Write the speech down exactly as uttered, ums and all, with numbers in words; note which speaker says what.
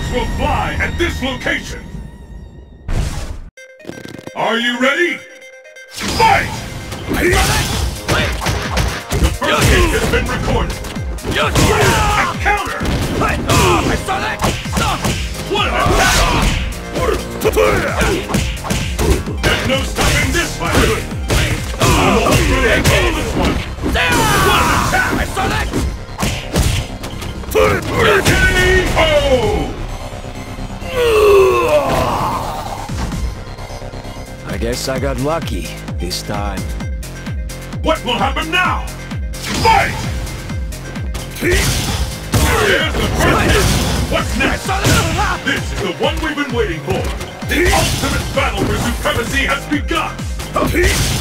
Speaker 1: Sparks will fly at this location! Are you ready? Fight! The first hit has been recorded! A counter! What an attack! There's no stopping this fight! I'm almost ready to call this one! What an attack! K O!
Speaker 2: I guess I got lucky this time.
Speaker 1: What will happen now? Fight! Here's the first hit! What's next? This is the one we've been waiting for! The ultimate battle for supremacy has begun!